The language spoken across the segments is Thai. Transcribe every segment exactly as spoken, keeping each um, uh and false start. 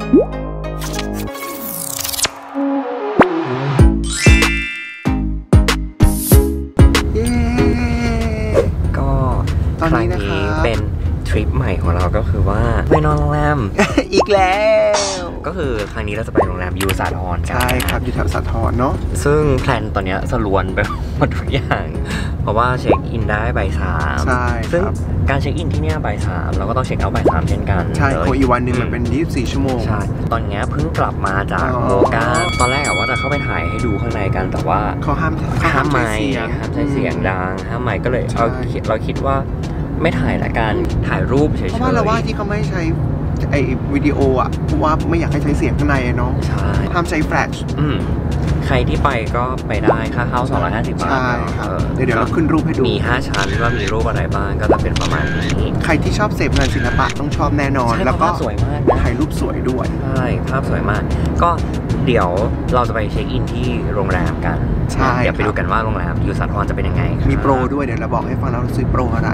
ครั้งนี้เป็นทริปใหม่ของเราก็คือว่าไปนอนโรงแรมอีกแล้วก็คือครั้งนี้เราจะไปโรงแรมยูสาทรกันใช่ครับอยู่แถวสาทรเนาะซึ่งแพลนตอนนี้สลวนไปหมดทุกอย่างเพราะว่าเช็คอินได้บ่ายสามใช่ซึ่งการเช็คอินที่นี่บ่ายสามเราก็ต้องเช็คเอาท์บ่ายสามเช่นกันใช่เพราะอีกวันหนึ่งมันเป็นยี่สิบสี่ชั่วโมงใช่ตอนนี้เพิ่งกลับมาจากโมกาตอนแรกอะว่าจะเข้าไปถ่ายให้ดูข้างในกันแต่ว่าเขาห้ามห้ามไมค์ห้ามใช้เสียงดังห้ามไมค์ก็เลยเราเราคิดว่าไม่ถ่ายละกันถ่ายรูปเฉยๆเพราะว่าเราว่าที่เขาไม่ใช้ไอวิดีโออ่ะเพราะว่าไม่อยากให้ใช้เสียงข้างในเนาะใช่ห้ามใช้แฟลชอืมใครที่ไปก็ไปได้ค่าเข้าสองร้อยห้าสิบบาทใช่ครับเดี๋ยวเราขึ้นรูปให้ดูมีห้าชั้นว่ามีรูปอะไรบ้างก็จะเป็นประมาณนี้ใครที่ชอบเสพงานศิลปะต้องชอบแน่นอนแล้วก็สวยมากถ่ายรูปสวยด้วยใช่ภาพสวยมากก็เดี๋ยวเราจะไปเช็คอินที่โรงแรมกันใช่เดี๋ยวไปดูกันว่าโรงแรมยูสาทรจะเป็นยังไงมีโปรด้วยเดี๋ยวเราบอกให้ฟังเราซื้อโปรอะไร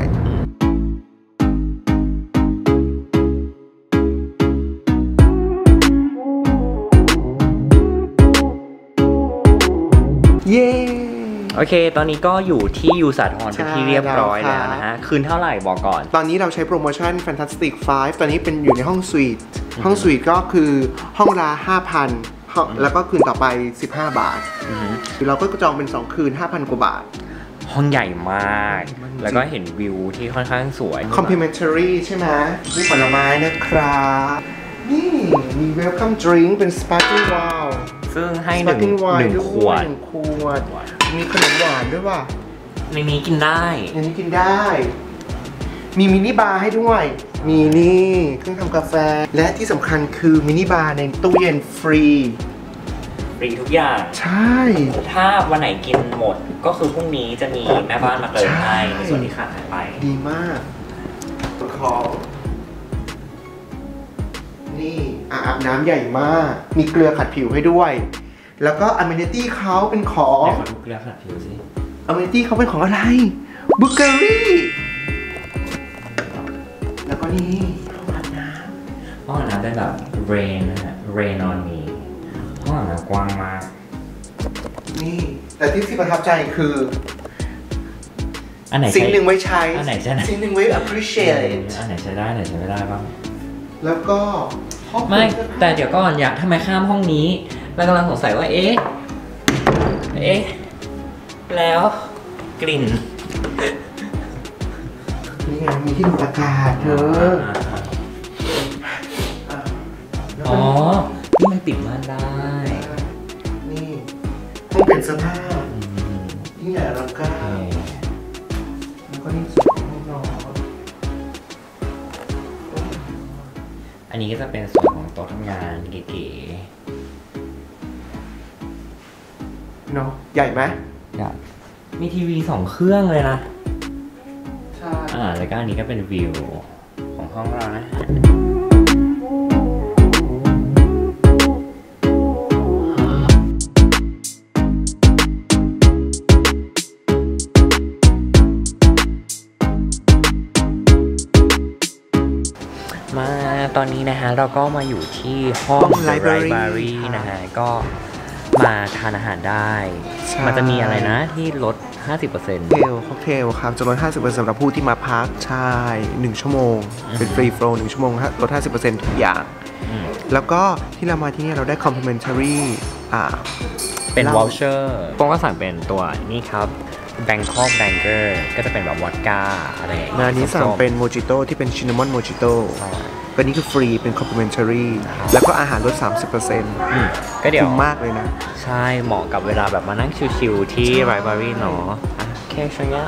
เย้โอเคตอนนี้ก็อยู่ที่ยูสาทรเป็นที่เรียบร้อยแล้วนะฮะคืนเท่าไหร่บอกก่อนตอนนี้เราใช้โปรโมชั่น Fantastic ไฟว์ ตอนนี้เป็นอยู่ในห้องสวีทห้องสวีทก็คือห้องละ ห้าพัน แล้วก็คืนต่อไปสิบห้าบาทเราก็จองเป็นสองคืน ห้าพัน กว่าบาทห้องใหญ่มากแล้วก็เห็นวิวที่ค่อนข้างสวย Complimentary ใช่ไหมมีผลไม้นะครับนี่มี Welcome Drink เป็น Sparkling Wow ซึ่งให้หนึ่งหนึ่งขวดหนึ่งขวดมีขนมหวานด้วยว่ะในนี้กินได้ในนี้กินได้มีมินิบาร์ให้ด้วยมีนี่เครื่องทำกาแฟและที่สำคัญคือมินิบาร์ในตู้เย็นฟรีฟรีทุกอย่างใช่ถ้าวันไหนกินหมดก็คือพรุ่งนี้จะมีแม่บ้านมาเติมให้ในส่วนที่ขาดหายไปดีมากขอนี่อาบน้ำใหญ่มากมีเกลือขัดผิวให้ด้วยแล้วก็อเมนิตี้เขาเป็นของขอดูเกลือขัดผิวสิอเมนิตี้เขาเป็นของอะไรบุกเกอรี่แล้วก็นี่ห้องอาบน้ำห้องอาบน้ำเป็นแบบ rain นะฮะ rain on me ห้องอาบน้ำกว้างมากนี่แต่ที่ที่ประทับใจคืออันไหนสิ่งหนึ่งไว้ใช้อันไหนใช้สิ่งหนึ่งไว้ appreciate อันไหนใช้ได้อันไหนใช้ไม่ได้บ้างแล้วก็ไม่แต่เดี๋ยวก่อนอยากทำไมข้ามห้องนี้เรากำลังสงสัยว่าเอ๊ะเอ๊ะแล้วกลิ่นนี่ไงมีที่ดูดอากาศเธออ๋อนี่มันปิดม่านได้นี่ต้องเปลี่ยนเสื้อผ้ายิ่งใหญ่อลังการแล้วก็นี่สุดห้องนอนอันนี้ก็จะเป็นส่วนของโต๊ะทำงานเก๋ๆเนาะใหญ่ไหมใหญ่มีทีวีสองเครื่องเลยนะใช่อ่าแล้วก็อันนี้ก็เป็นวิวของห้องเรานะมาตอนนี้นะฮะเราก็มาอยู่ที่ห้องไลบรารีนะฮะก็มาทานอาหารได้มันจะมีอะไรนะที่ลด ห้าสิบเปอร์เซ็นต์เทลค็อกเทลครับจะลด ห้าสิบเปอร์เซ็นต์ สำหรับผู้ที่มาพักใช่หนึ่งชั่วโมงเป็นฟรีโฟลว์หนึ่งชั่วโมงลด ห้าสิบเปอร์เซ็นต์ ทุกอย่างแล้วก็ที่เรามาที่นี่เราได้ complimentary อ่าเป็น voucher ป้องก็สั่งเป็นตัวนี่ครับ Bangkok Banger ก็จะเป็นแบบวอดก้าอะไรอย่างเงี้ยงานนี้สั่งเป็นโมจิโต้ที่เป็นชินนามอนโมจิโต้ก็นี้คือฟรีเป็น complimentary แล้วก็อาหารลด สามสิบเปอร์เซ็นต์ก็เดี๋ยวคุ้มมากเลยนะใช่เหมาะกับเวลาแบบมานั่งชิลๆที่ไลบรารีเนาะโอเคช่วงนี้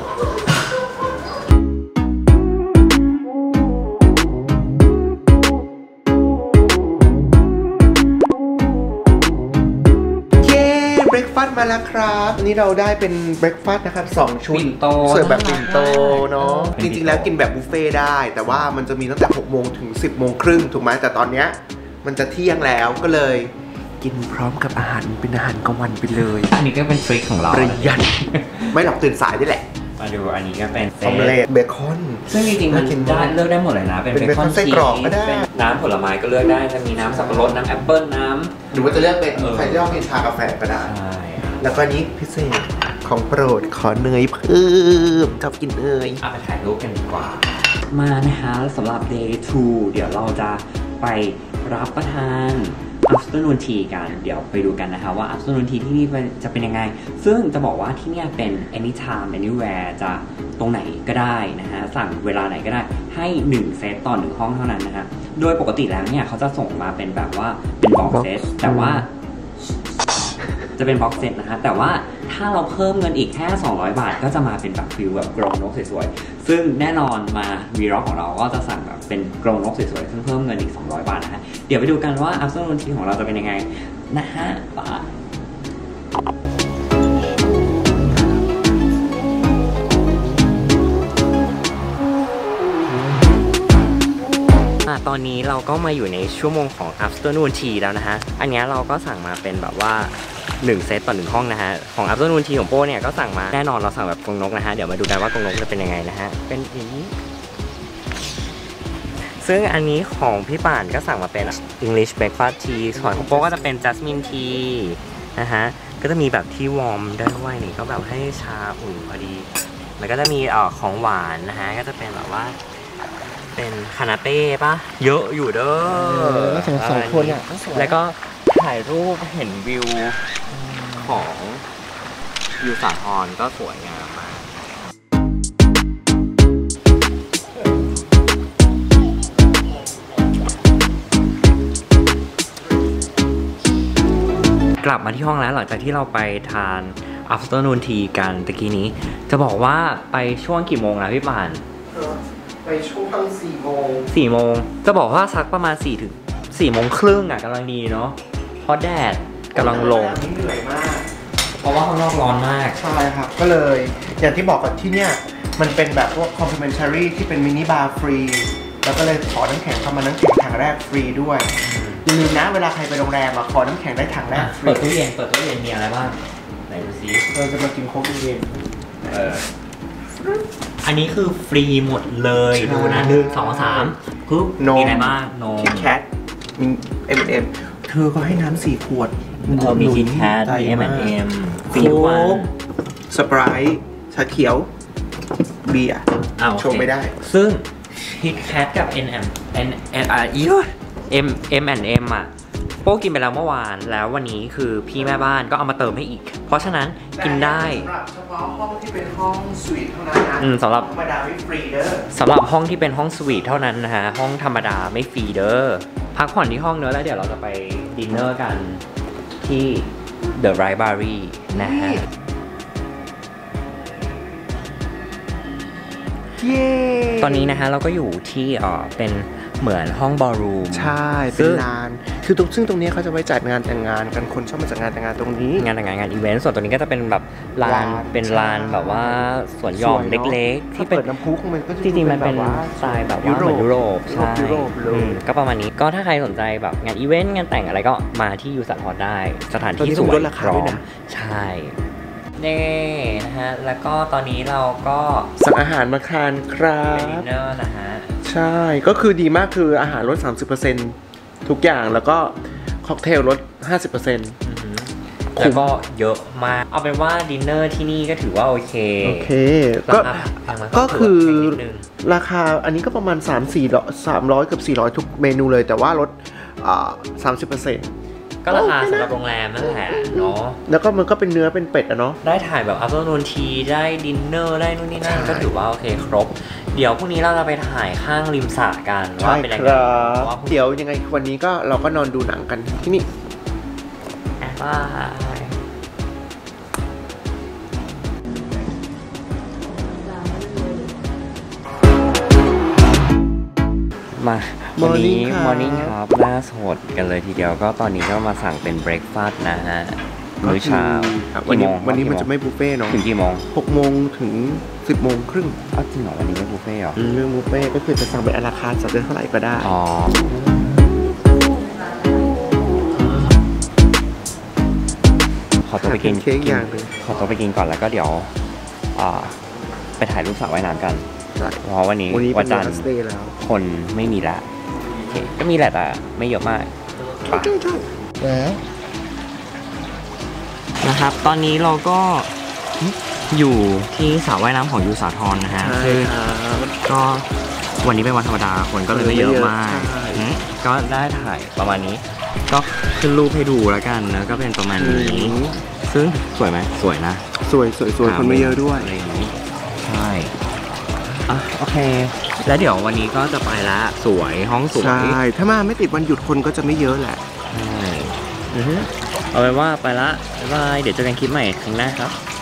มาแล้วครับอันนี้เราได้เป็นเบรคฟาสต์นะครับสองชุดเสิร์ฟแบบปิ่นโตเนาะจริงๆแล้วกินแบบบุฟเฟ่ได้แต่ว่ามันจะมีตั้งแต่หกโมงถึงสิบโมงครึ่งถูกไหมแต่ตอนเนี้ยมันจะเที่ยงแล้วก็เลยกินพร้อมกับอาหารเป็นอาหารกลางวันไปเลยอันนี้ก็เป็นทริคของเราประหยัดไม่หลับตื่นสายนี่แหละมาดูอันนี้ก็เป็นออมเล็ตเบคอนซึ่งจริงๆมันได้เลือกได้หมดเลยนะเป็นเป็นเบคอนเบคอนไส้ชีสกรอกก็ได้เป็นน้ำผลไม้ก็เลือกได้จะมีน้ำสับปะรดน้ำแอปเปิ้ลน้ำหรือว่าจะเลือกเป็นเออใครที่ชอบกินชากาแฟก็ได้ใช่แล้วก็นี้พิเศษของโปรดขอเนยเพิ่มชอบกินเนยเอาไปถ่ายรูปกันดีกว่า มานะคะสำหรับ day two เดี๋ยวเราจะไปรับประทาน afternoon tea กันเดี๋ยวไปดูกันนะคะว่า afternoon tea ที่นี่จะเป็นยังไงซึ่งจะบอกว่าที่เนี่ยเป็น anytime anywhere จะตรงไหนก็ได้นะฮะสั่งเวลาไหนก็ได้ให้หนึ่งเซตต่อหนึ่งห้องเท่านั้นนะฮะโดยปกติแล้วเนี่ยเขาจะส่งมาเป็นแบบว่าเป็น box set แต่ว่าจะเป็นบ็อกเซตนะฮะแต่ว่าถ้าเราเพิ่มเงินอีกแค่สองร้อยบาทก็จะมาเป็นแบบฟิลแบบกรงนกสวยๆซึ่งแน่นอนมาวีร็อกของเราก็จะสั่งแบบเป็นกรงนกสวยๆซึ่งเพิ่มเงินอีกสองร้อยบาทนะฮะเดี๋ยวไปดูกันว่า afternoon tea ของเราจะเป็นยังไงนะฮะป่ะตอนนี้เราก็มาอยู่ในชั่วโมงของ afternoon tea แล้วนะฮะอันนี้เราก็สั่งมาเป็นแบบว่าหนึ่งเซตต่อหนึ่งห้องนะฮะของ afternoon tea ของโป้เนี่ยก็สั่งมาแน่นอนเราสั่งแบบกรงนกนะฮะเดี๋ยวมาดูกันว่ากรงนกจะเป็นยังไงนะฮะเป็นอย่างนี้ซึ่งอันนี้ของพี่ป่านก็สั่งมาเป็น English breakfast tea ส่วนของโป้ก็จะเป็น jasmine tea นะฮะก็จะมีแบบที่วอร์มด้วยนี่ก็แบบให้ชาอุ่นพอดีแล้วก็จะมีเอ่อของหวานนะฮะก็จะเป็นแบบว่าเป็นคานาเป้ป่ะเยอะอยู่เด้อสองสองคนอ่ะแล้วก็ถ่ายรูปเห็นวิวของวิวสาทรก็สวยงามมากกลับมาที่ห้องแล้วหลังจากที่เราไปทาน afternoon tea กันตะกี้นี้จะบอกว่าไปช่วงกี่โมงนะพี่ป่านไปช่วงสี่โมงสี่โมงจะบอกว่าสักประมาณสี่ถึงสี่โมงครึ่งอ่ะกำลังดีเนาะเพราะแดดกำลังลงเหนื่อยมากเพราะว่าข้างนอกร้อนมากใช่ครับก็เลยอย่างที่บอกกับที่เนี่ยมันเป็นแบบพวก complimentary ที่เป็นมินิบาร์ฟรีแล้วก็เลยขอน้ำแข็งเข้ามาน้ำแข็งถังแรกฟรีด้วยอย่าลืมนะเวลาใครไปโรงแรมมาขอน้ำแข็งได้ถังแรกฟรีเปิดตู้เย็นเปิดตู้เย็นมีอะไรบ้างไหนดูซิเราจะมากินโค้กเย็นเอออันนี้คือฟรีหมดเลยดูนะหนึ่งสองสามปุ๊บมีอะไรบ้างนมคิดแคทมี เอ็ม แอนด์ เอ็ม เธอก็ให้น้ำสี่ขวดเออมีคิดแคทมี เอ็ม แอนด์ เอ็ม ฟรีทุกวันสไปร์ท์ชาเขียวเบียร์โชว์ไม่ได้ซึ่งคิดแคทกับ เอ็ม แอนด์ เอ็ม เอ็ม เอ็ม เอ็ม แอนด์ เอ็ม อ่ะโป้กินไปแล้วเมื่อวานแล้ววันนี้คือพี่แม่บ้านก็เอามาเติมให้อีกเพราะฉะนั้นกินได้สำหรับเฉพาะห้องที่เป็นห้องสวีทเท่านั้นนะอืมสำหรับธรรมดาไม่ฟรีเด้อสำหรับห้องที่เป็นห้องสวีทเท่านั้นนะฮะห้องธรรมดาไม่ฟรีเด้อพักผ่อนที่ห้องเนอะแล้วเดี๋ยวเราจะไปดินเนอร์กันที่ The Library นะฮะตอนนี้นะฮะเราก็อยู่ที่เอ่อเป็นเหมือนห้องบอลรูมใช่เป็นลานคือตรงซึ่งตรงนี้เขาจะไว้จัดงานแต่งงานกันคนชอบมาจัดงานแต่งงานตรงนี้งานแต่งงานงานอีเวนต์ส่วนตัวนี้ก็จะเป็นแบบลานเป็นลานแบบว่าสวนหย่อมเล็กๆที่เป็นน้ำพุมันก็จริงๆมันเป็นสไตล์แบบว่าเหมือนยุโรปใช่ก็ประมาณนี้ก็ถ้าใครสนใจแบบงานอีเวนต์งานแต่งอะไรก็มาที่ยูสันฮอลล์ได้สถานที่สวยพร้อมใช่เน่นะฮะแล้วก็ตอนนี้เราก็สั่งอาหารมาทานครับดินเนอร์นะฮะใช่ก็คือดีมากคืออาหารลด สามสิบเปอร์เซ็นต์ ทุกอย่างแล้วก็ค็อกเทลลด ห้าสิบเปอร์เซ็นต์แล้วก็เยอะมากเอาเป็นว่าดินเนอร์ที่นี่ก็ถือว่าโอเคโอเคก็ก็คือราคาอันนี้ก็ประมาณ สามสี่ร้อย สามร้อย กับสี่ร้อยทุกเมนูเลยแต่ว่าลดอ่า สามสิบเปอร์เซ็นต์ก็ราคาสำหรับโรงแรมนั่นแหละเนาะแล้วก็มันก็เป็นเนื้อเป็นเป็ดอะเนาะได้ถ่ายแบบ afternoon tea ได้ดินเนอร์ได้นู่นนี่นั่นก็ถือว่าโอเคครบเดี๋ยวพรุ่งนี้เราจะไปถ่ายข้างริมสระกันว่าเป็นยังไงเดี๋ยวยังไงวันนี้ก็เราก็นอนดูหนังกันที่นี่บายมาวันนี้ Morning ครับหน้าสดกันเลยทีเดียวก็ตอนนี้ก็มาสั่งเป็นเบรคฟาสต์นะฮะมื้อเช้าวันนี้วันนี้มันจะไม่บุฟเฟ่เนาะถึงกี่โมงหกโมงถึงสิบโมงครึ่งอ้าวจริงเหรอวันนี้ไม่บุฟเฟ่เหรอเรื่องบุฟเฟ่ก็คือจะสั่งเป็นอาราคาร์ทสั่งได้เท่าไหร่ก็ได้อ๋อขอตัวไปกินเค้กอย่างนึงขอตัวไปกินก่อนแล้วก็เดี๋ยวอ่าไปถ่ายรูปสระว่ายน้ำกันใช่เพราะวันนี้วันนี้วัเป็นจัวันนทร์สเตย์แล้วคนไม่มีละโอเคก็มีแหละแต่ไม่เยอะมากใช่ใช่ใช่แล้วนะครับ ตอนนี้เราก็อยู่ที่สระว่ายน้ำของยูสาทรนะฮะใช่ซึ่งครับก็วันนี้เป็นวันธรรมดาคนก็เลยไม่เยอะมากใช่อืมก็ได้ถ่ายประมาณนี้ ก็ขึ้นรูปให้ดูแล้วกันแล้วก็เป็นประมาณนี้ ซึ่งสวยไหมสวยนะสวยสวยสวยคนไม่เยอะด้วยอะไรอย่างนี้ใช่อ่ะโอเค แล้วเดี๋ยววันนี้ก็จะไปละสวยห้องสวยใช่ ถ้ามาไม่ติดวันหยุดคนก็จะไม่เยอะแหละใช่อือฮึเอาเป็นว่าไปละบ๊ายบายเดี๋ยวเจอกันคลิปใหม่ครั้งหน้าครับ